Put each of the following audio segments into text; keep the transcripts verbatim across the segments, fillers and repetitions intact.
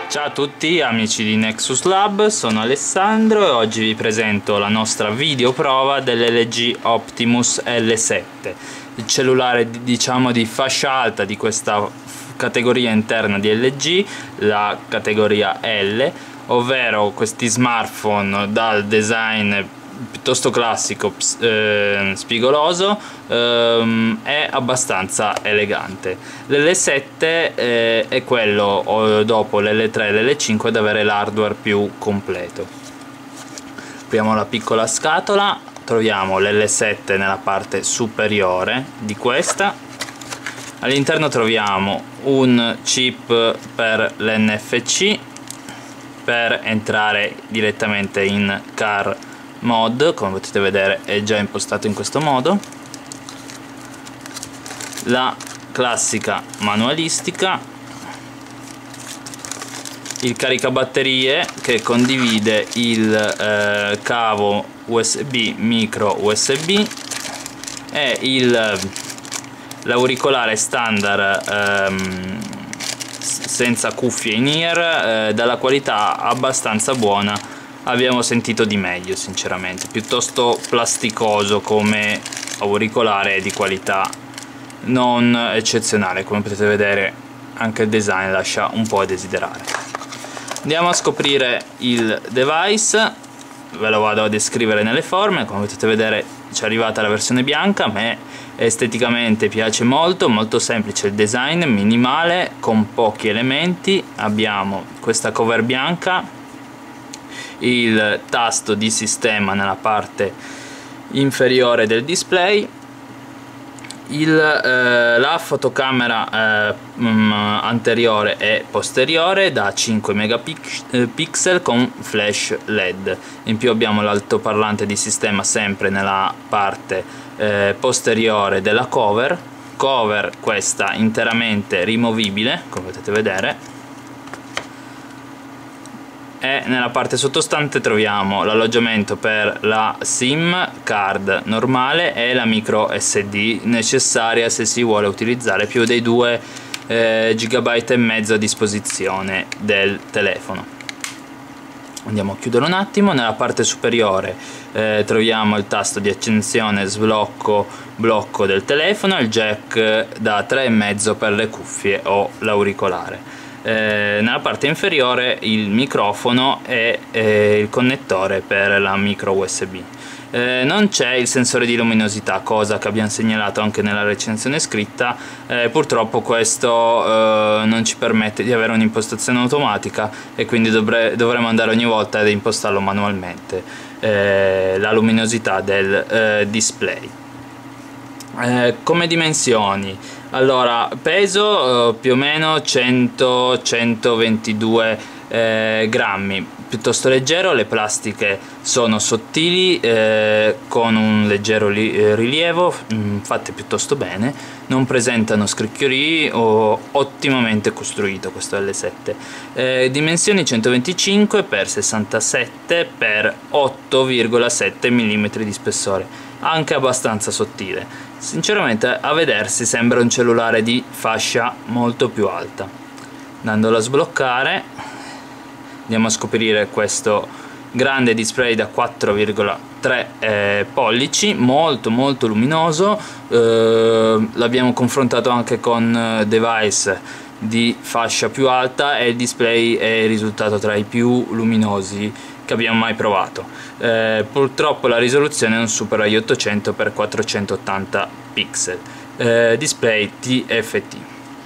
Ciao a tutti amici di Nexus Lab, sono Alessandro e oggi vi presento la nostra videoprova dell'L G Optimus L sette, il cellulare diciamo di fascia alta di questa categoria interna di L G, la categoria L, ovvero questi smartphone dal design piuttosto classico, eh, spigoloso, ehm, è abbastanza elegante. L'L sette eh, è quello dopo l'L tre e l'L cinque ad avere l'hardware più completo. Apriamo la piccola scatola, troviamo l'L sette nella parte superiore di questa. All'interno troviamo un chip per l'N F C per entrare direttamente in car mod, come potete vedere è già impostato in questo modo, la classica manualistica, il caricabatterie che condivide il eh, cavo U S B micro U S B e il l'auricolare standard ehm, senza cuffie in ear, eh, dalla qualità abbastanza buona. Abbiamo sentito di meglio, sinceramente, piuttosto plasticoso come auricolare, di qualità non eccezionale. Come potete vedere anche il design lascia un po' a desiderare. Andiamo a scoprire il device, ve lo vado a descrivere nelle forme. Come potete vedere ci è arrivata la versione bianca, a me esteticamente piace molto, molto semplice il design, minimale, con pochi elementi. Abbiamo questa cover bianca, il tasto di sistema nella parte inferiore del display, il, eh, la fotocamera eh, mm, anteriore e posteriore da cinque megapixel con flash L E D. In più abbiamo l'altoparlante di sistema sempre nella parte eh, posteriore della cover, cover questa interamente rimovibile, come potete vedere. E nella parte sottostante troviamo l'alloggiamento per la SIM card normale e la micro S D necessaria se si vuole utilizzare più dei due eh, gigabyte e mezzo a disposizione del telefono. Andiamo a chiudere un attimo. Nella parte superiore eh, troviamo il tasto di accensione, sblocco, blocco del telefono, il jack da tre e mezzo per le cuffie o l'auricolare. Eh, nella parte inferiore il microfono e eh, il connettore per la micro U S B. Eh, non c'è il sensore di luminosità, cosa che abbiamo segnalato anche nella recensione scritta. Eh, purtroppo questo eh, non ci permette di avere un'impostazione automatica e quindi dovre dovremo andare ogni volta ad impostarlo manualmente, eh, la luminosità del eh, display. Eh, come dimensioni, allora peso eh, più o meno cento centoventidue eh, grammi, piuttosto leggero. Le plastiche sono sottili, eh, con un leggero li eh, rilievo, mh, fatte piuttosto bene, non presentano scricchiolii, o ottimamente costruito questo L sette. Eh, dimensioni centoventicinque per sessantasette per otto virgola sette millimetri di spessore, anche abbastanza sottile. Sinceramente a vedersi sembra un cellulare di fascia molto più alta. Andandolo a sbloccare andiamo a scoprire questo grande display da quattro virgola tre eh, pollici, molto molto luminoso. Eh, l'abbiamo confrontato anche con device di fascia più alta e il display è risultato tra i più luminosi che abbiamo mai provato. Eh, purtroppo la risoluzione non supera gli ottocento per quattrocentottanta pixel. Eh, display T F T.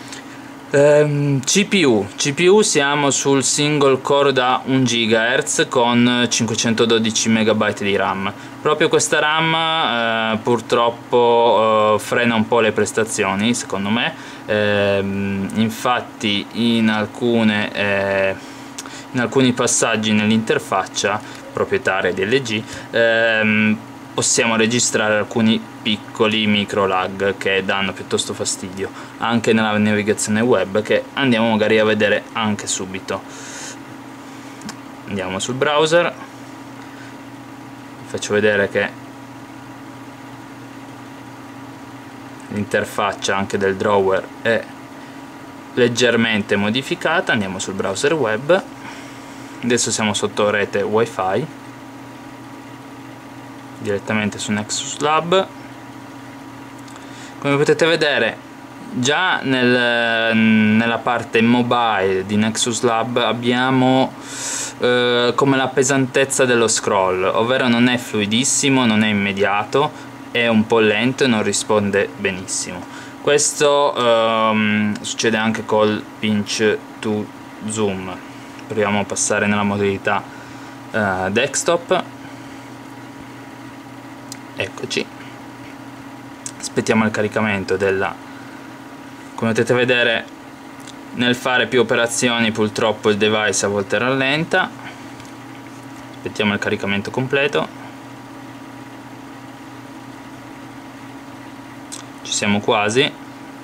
Eh, C P U. C P U siamo sul single core da un gigahertz con cinquecentododici megabyte di RAM. Proprio questa RAM eh, purtroppo eh, frena un po' le prestazioni, secondo me. Eh, infatti in alcune eh, in alcuni passaggi nell'interfaccia proprietaria di L G ehm, possiamo registrare alcuni piccoli micro lag che danno piuttosto fastidio anche nella navigazione web, che andiamo magari a vedere anche subito. Andiamo sul browser, vi faccio vedere che l'interfaccia anche del drawer è leggermente modificata. Andiamo sul browser web, adesso siamo sotto rete wifi direttamente su Nexus Lab. Come potete vedere, già nel, nella parte mobile di Nexus Lab abbiamo eh, come la pesantezza dello scroll, ovvero non è fluidissimo, non è immediato, è un po' lento e non risponde benissimo. Questo ehm, succede anche col pinch to zoom. Proviamo a passare nella modalità eh, desktop. Eccoci, aspettiamo il caricamento della... Come potete vedere, nel fare più operazioni purtroppo il device a volte rallenta. Aspettiamo il caricamento completo. Ci siamo quasi.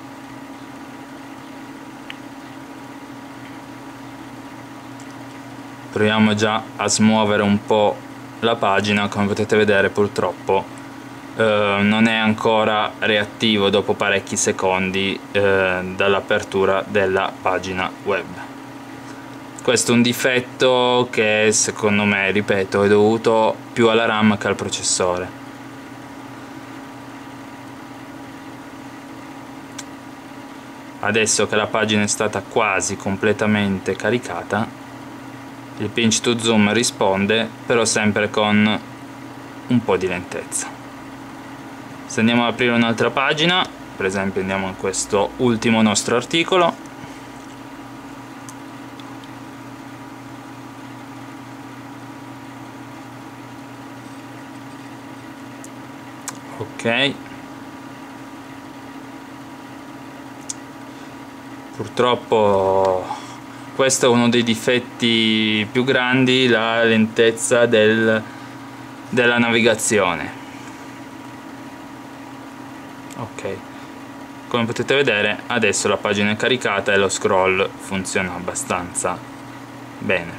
Proviamo già a smuovere un po' la pagina. Come potete vedere, purtroppo Uh, non è ancora reattivo dopo parecchi secondi uh, dall'apertura della pagina web. Questo è un difetto che secondo me, ripeto, è dovuto più alla RAM che al processore. Adesso che la pagina è stata quasi completamente caricata, il pinch to zoom risponde, però sempre con un po' di lentezza. Se andiamo ad aprire un'altra pagina, per esempio andiamo a questo ultimo nostro articolo, ok, purtroppo questo è uno dei difetti più grandi, la lentezza del, della navigazione. Ok, come potete vedere adesso la pagina è caricata e lo scroll funziona abbastanza bene.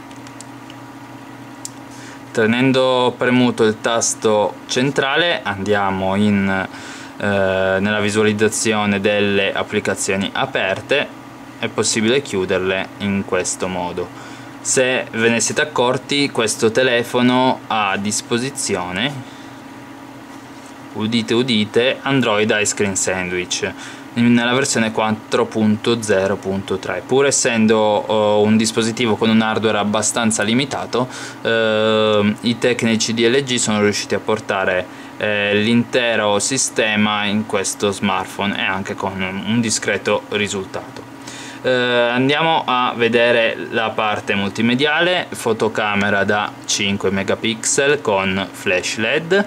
Tenendo premuto il tasto centrale andiamo in, eh, nella visualizzazione delle applicazioni aperte. È possibile chiuderle in questo modo. Se ve ne siete accorti, questo telefono ha a disposizione, udite udite, Android Ice Cream Sandwich nella versione quattro punto zero punto tre. Pur essendo uh, un dispositivo con un hardware abbastanza limitato, uh, i tecnici di L G sono riusciti a portare uh, l'intero sistema in questo smartphone e anche con un discreto risultato. Uh, andiamo a vedere la parte multimediale. Fotocamera da cinque megapixel con flash L E D,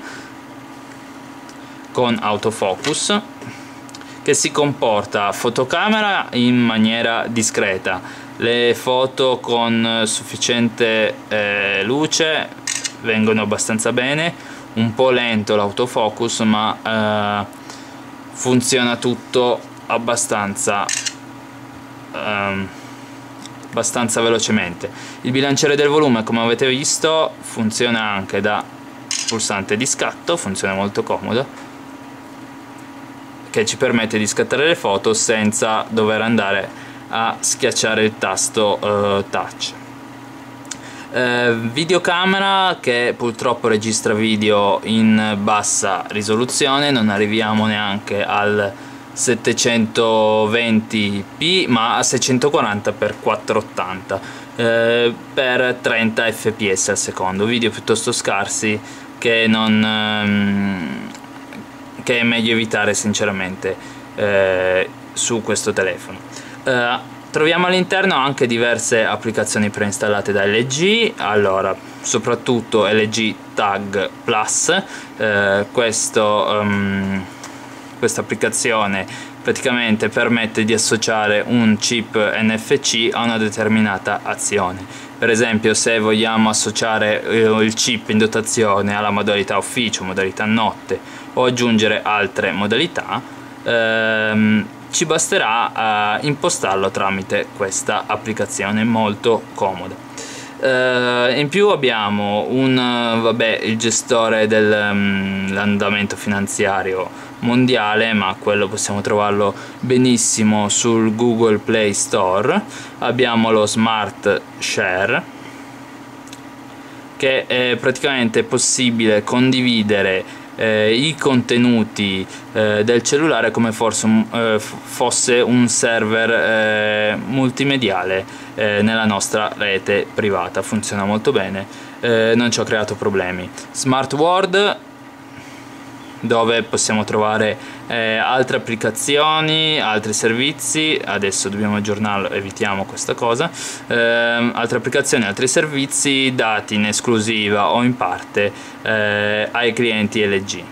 con autofocus, che si comporta fotocamera in maniera discreta. Le foto con sufficiente eh, luce vengono abbastanza bene, un po' lento l'autofocus, ma eh, funziona tutto abbastanza eh, abbastanza velocemente. Il bilanciere del volume, come avete visto, funziona anche da pulsante di scatto, funziona molto comodo, che ci permette di scattare le foto senza dover andare a schiacciare il tasto uh, touch. Uh, videocamera che purtroppo registra video in bassa risoluzione, non arriviamo neanche al settecentoventi p ma a seicentoquaranta per quattrocentottanta uh, per trenta fps al secondo, video piuttosto scarsi che non... Um, che è meglio evitare sinceramente eh, su questo telefono. Eh, troviamo all'interno anche diverse applicazioni preinstallate da L G, allora soprattutto L G Tag Plus. Eh, questo, um, questa applicazione praticamente permette di associare un chip N F C a una determinata azione. Per esempio, se vogliamo associare il chip in dotazione alla modalità ufficio, modalità notte, o aggiungere altre modalità, ehm, ci basterà eh, impostarlo tramite questa applicazione molto comoda. Eh, in più abbiamo un, vabbè, il gestore dell'andamento um, finanziario mondiale, ma quello possiamo trovarlo benissimo sul Google Play Store. Abbiamo lo Smart Share, che è praticamente possibile condividere eh, i contenuti eh, del cellulare come forse un, eh, fosse un server eh, multimediale eh, nella nostra rete privata. Funziona molto bene, eh, non ci ho creato problemi. Smart World, dove possiamo trovare eh, altre applicazioni, altri servizi. Adesso dobbiamo aggiornarlo, evitiamo questa cosa. Eh, altre applicazioni, altri servizi dati in esclusiva o in parte eh, ai clienti L G.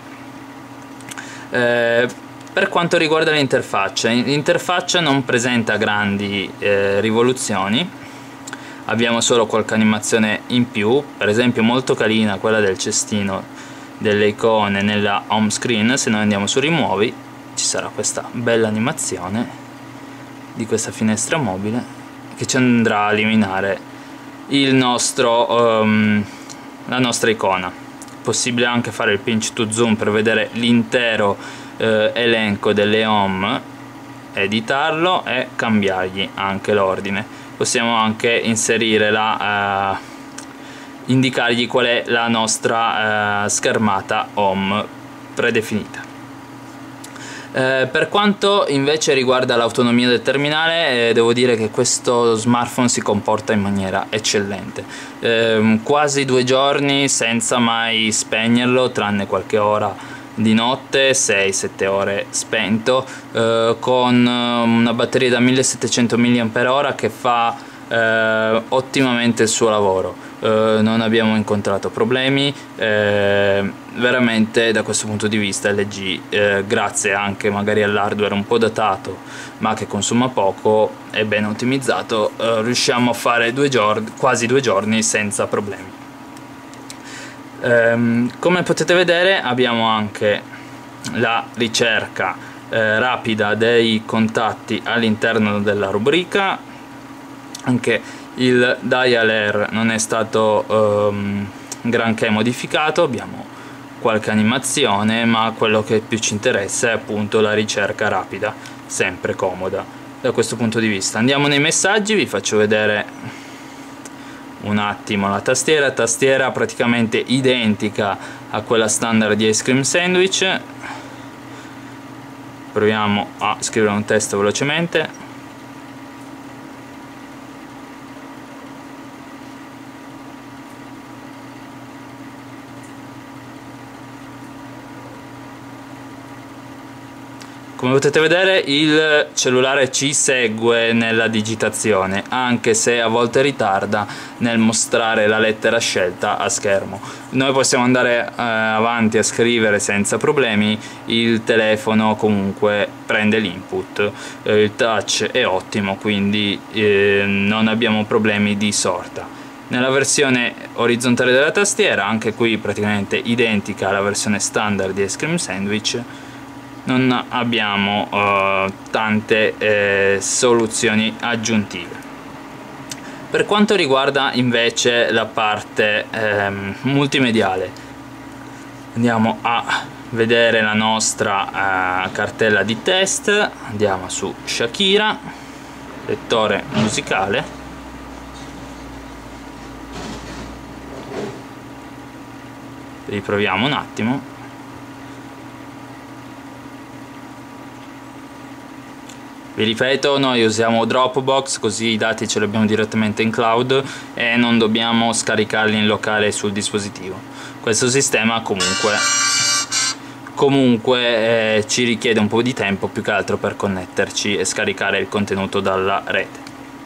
Eh, per quanto riguarda l'interfaccia, l'interfaccia non presenta grandi eh, rivoluzioni. Abbiamo solo qualche animazione in più, per esempio molto carina quella del cestino delle icone nella home screen. Se noi andiamo su rimuovi, ci sarà questa bella animazione di questa finestra mobile che ci andrà a eliminare il nostro, um, la nostra icona. Possibile anche fare il pinch to zoom per vedere l'intero eh, elenco delle home, editarlo e cambiargli anche l'ordine. Possiamo anche inserire la uh, indicargli qual è la nostra eh, schermata home predefinita. Eh, per quanto invece riguarda l'autonomia del terminale, eh, devo dire che questo smartphone si comporta in maniera eccellente. Eh, quasi due giorni senza mai spegnerlo, tranne qualche ora di notte, sei sette ore spento, eh, con una batteria da millesettecento milliamperi orari che fa eh, ottimamente il suo lavoro. Uh, non abbiamo incontrato problemi, eh, veramente da questo punto di vista L G, eh, grazie anche magari all'hardware un po' datato ma che consuma poco e ben ottimizzato, uh, riusciamo a fare due giorni, quasi due giorni senza problemi. Um, come potete vedere abbiamo anche la ricerca eh, rapida dei contatti all'interno della rubrica. Anche il dial R non è stato um, granché modificato, abbiamo qualche animazione, ma quello che più ci interessa è appunto la ricerca rapida, sempre comoda da questo punto di vista. Andiamo nei messaggi, vi faccio vedere un attimo la tastiera, tastiera praticamente identica a quella standard di Ice Cream Sandwich. Proviamo a scrivere un testo velocemente. Come potete vedere il cellulare ci segue nella digitazione, anche se a volte ritarda nel mostrare la lettera scelta a schermo. Noi possiamo andare eh, avanti a scrivere senza problemi, il telefono comunque prende l'input, eh, il touch è ottimo, quindi eh, non abbiamo problemi di sorta. Nella versione orizzontale della tastiera, anche qui praticamente identica alla versione standard di Ice Cream Sandwich, non abbiamo uh, tante eh, soluzioni aggiuntive. Per quanto riguarda invece la parte ehm, multimediale, andiamo a vedere la nostra uh, cartella di test. Andiamo su Shakira, lettore musicale, riproviamo un attimo. Vi ripeto, noi usiamo Dropbox, così i dati ce li abbiamo direttamente in cloud e non dobbiamo scaricarli in locale sul dispositivo. Questo sistema comunque, comunque eh, ci richiede un po' di tempo, più che altro per connetterci e scaricare il contenuto dalla rete.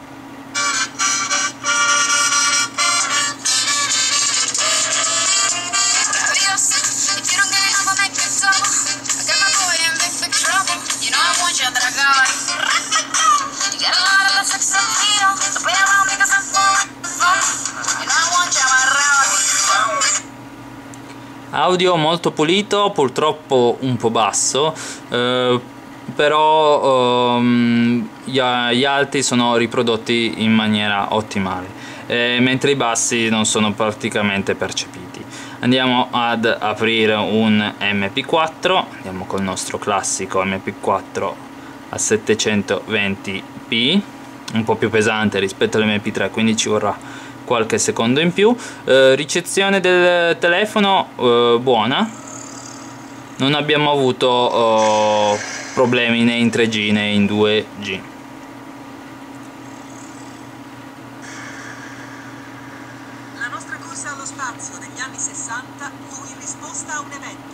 Audio molto pulito, purtroppo un po' basso, eh, però ehm, gli, gli alti sono riprodotti in maniera ottimale, eh, mentre i bassi non sono praticamente percepiti. Andiamo ad aprire un M P quattro, andiamo col nostro classico M P quattro a settecentoventi p, un po' più pesante rispetto all'M P tre, quindi ci vorrà qualche secondo in più. Eh, ricezione del telefono eh, buona, non abbiamo avuto eh, problemi né in tre G né in due G. La nostra corsa allo spazio degli anni sessanta fu in risposta a un evento.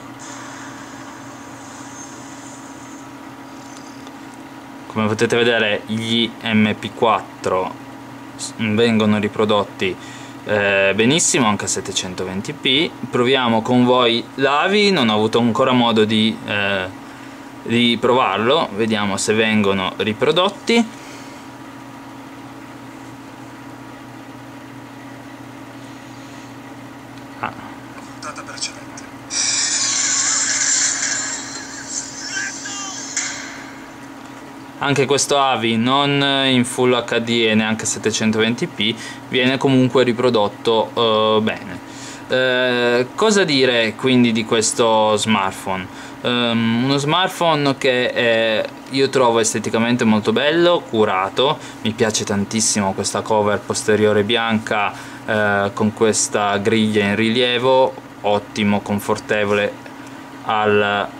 Come potete vedere, gli M P quattro vengono riprodotti eh, benissimo anche a settecentoventi p. Proviamo con voi l'Avi, non ho avuto ancora modo di, eh, di provarlo, vediamo se vengono riprodotti. Ah. Puntata precedente. Anche questo Avi, non in Full H D e neanche settecentoventi p, viene comunque riprodotto uh, bene. Uh, cosa dire quindi di questo smartphone? Um, uno smartphone che eh, io trovo esteticamente molto bello, curato, mi piace tantissimo questa cover posteriore bianca eh, con questa griglia in rilievo, ottimo, confortevole al,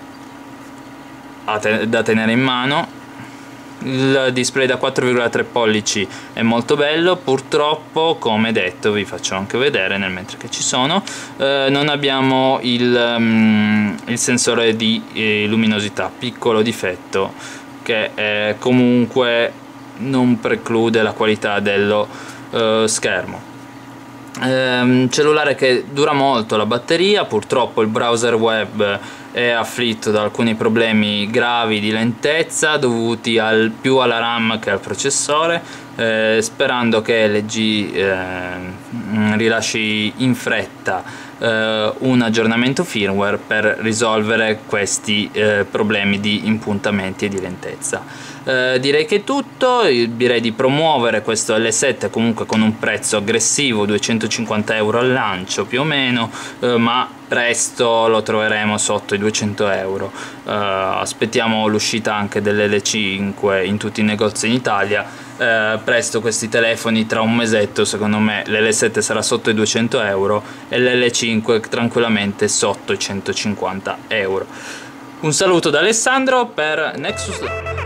te, da tenere in mano. Il display da quattro virgola tre pollici è molto bello, purtroppo, come detto, vi faccio anche vedere nel mentre che ci sono, eh, non abbiamo il, um, il sensore di eh, luminosità, piccolo difetto che eh, comunque non preclude la qualità dello eh, schermo. Ehm, cellulare che dura molto la batteria, purtroppo il browser web è afflitto da alcuni problemi gravi di lentezza dovuti al, più alla RAM che al processore, eh, sperando che L G eh, rilasci in fretta eh, un aggiornamento firmware per risolvere questi eh, problemi di impuntamenti e di lentezza. Eh, direi che è tutto, direi di promuovere questo L sette comunque con un prezzo aggressivo, duecentocinquanta euro al lancio più o meno, eh, ma presto lo troveremo sotto i duecento euro. Eh, aspettiamo l'uscita anche dell'L cinque in tutti i negozi in Italia. Eh, presto questi telefoni, tra un mesetto secondo me l'L sette sarà sotto i duecento euro e l'L cinque tranquillamente sotto i centocinquanta euro. Un saluto da Alessandro per Nexus Lab.